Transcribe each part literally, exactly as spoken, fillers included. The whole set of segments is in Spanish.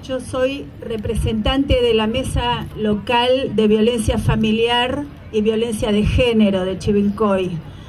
Yo soy representante de la Mesa Local de Violencia Familiar y Violencia de Género de Chivilcoy.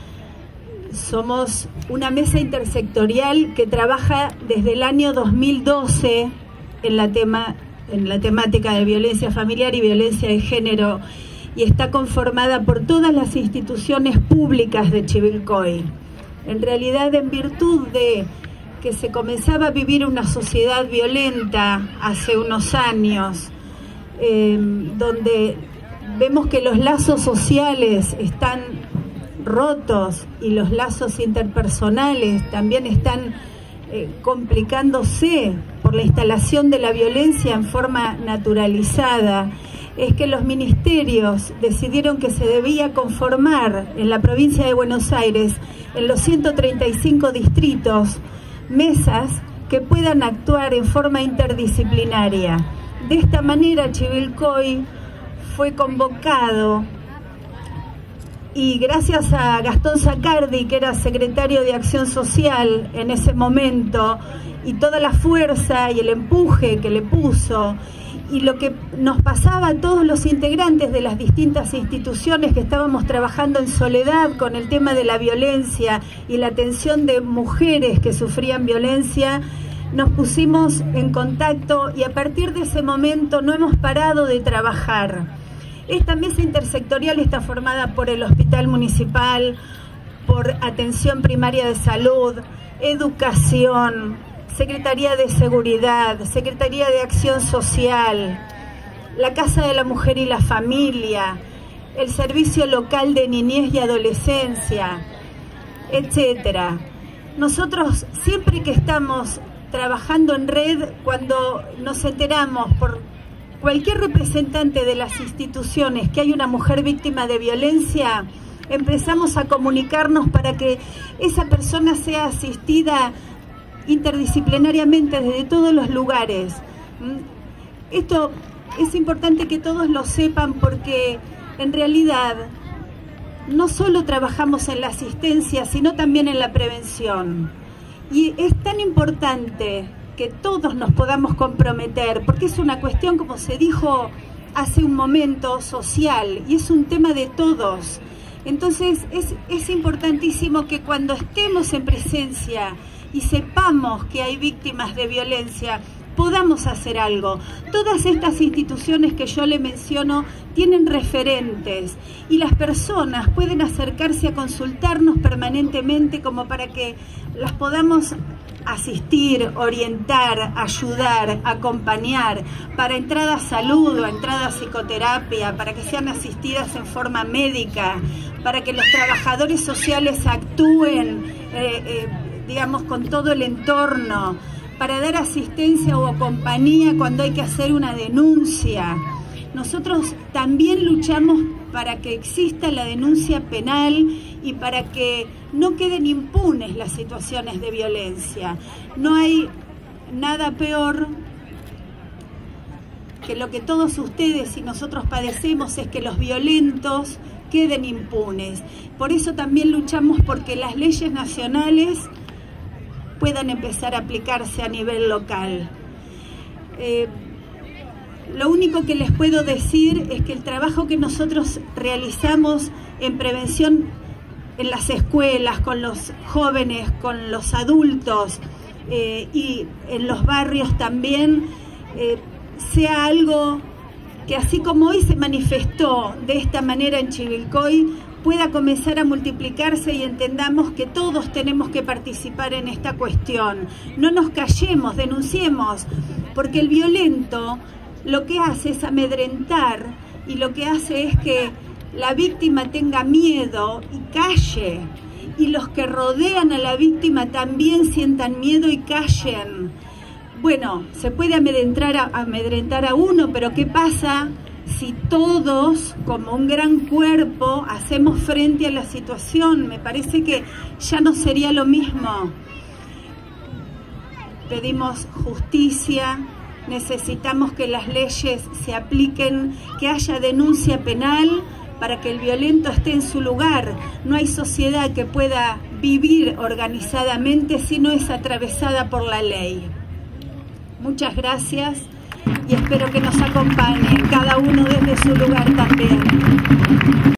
Somos una mesa intersectorial que trabaja desde el año dos mil doce en la, tema, en la temática de violencia familiar y violencia de género, y está conformada por todas las instituciones públicas de Chivilcoy. En realidad, en virtud de que se comenzaba a vivir una sociedad violenta hace unos años, eh, donde vemos que los lazos sociales están rotos y los lazos interpersonales también están eh, complicándose por la instalación de la violencia en forma naturalizada, es que los ministerios decidieron que se debía conformar en la provincia de Buenos Aires, en los ciento treinta y cinco distritos, mesas que puedan actuar en forma interdisciplinaria. De esta manera Chivilcoy fue convocado, y gracias a Gastón Zacardi, que era secretario de Acción Social en ese momento, y toda la fuerza y el empuje que le puso, y lo que nos pasaba a todos los integrantes de las distintas instituciones que estábamos trabajando en soledad con el tema de la violencia y la atención de mujeres que sufrían violencia, nos pusimos en contacto y a partir de ese momento no hemos parado de trabajar. Esta mesa intersectorial está formada por el Hospital Municipal, por Atención Primaria de Salud, Educación, Secretaría de Seguridad, Secretaría de Acción Social, la Casa de la Mujer y la Familia, el Servicio Local de Niñez y Adolescencia, etcétera. Nosotros siempre que estamos trabajando en red, cuando nos enteramos por cualquier representante de las instituciones que hay una mujer víctima de violencia, empezamos a comunicarnos para que esa persona sea asistida interdisciplinariamente desde todos los lugares. Esto es importante que todos lo sepan, porque en realidad no solo trabajamos en la asistencia, sino también en la prevención. Y es tan importante que todos nos podamos comprometer, porque es una cuestión, como se dijo hace un momento, social, y es un tema de todos. Entonces es, es importantísimo que cuando estemos en presencia y sepamos que hay víctimas de violencia, podamos hacer algo. Todas estas instituciones que yo le menciono tienen referentes y las personas pueden acercarse a consultarnos permanentemente como para que las podamos asistir, orientar, ayudar, acompañar, para entrada a salud o entrada a psicoterapia, para que sean asistidas en forma médica, para que los trabajadores sociales actúen eh, eh, digamos, con todo el entorno, para dar asistencia o compañía cuando hay que hacer una denuncia. Nosotros también luchamos para que exista la denuncia penal y para que no queden impunes las situaciones de violencia. No hay nada peor que lo que todos ustedes y nosotros padecemos, es que los violentos queden impunes. Por eso también luchamos porque las leyes nacionales puedan empezar a aplicarse a nivel local. Eh, lo único que les puedo decir es que el trabajo que nosotros realizamos en prevención en las escuelas, con los jóvenes, con los adultos eh, y en los barrios también, eh, sea algo que, así como hoy se manifestó de esta manera en Chivilcoy, pueda comenzar a multiplicarse y entendamos que todos tenemos que participar en esta cuestión. No nos callemos, denunciemos, porque el violento lo que hace es amedrentar y lo que hace es que la víctima tenga miedo y calle, y los que rodean a la víctima también sientan miedo y callen. Bueno, se puede amedrentar a, amedrentar a uno, pero ¿qué pasa si todos, como un gran cuerpo, hacemos frente a la situación? Me parece que ya no sería lo mismo. Pedimos justicia, necesitamos que las leyes se apliquen, que haya denuncia penal para que el violento esté en su lugar. No hay sociedad que pueda vivir organizadamente si no es atravesada por la ley. Muchas gracias. y espero que nos acompañen, cada uno desde su lugar también.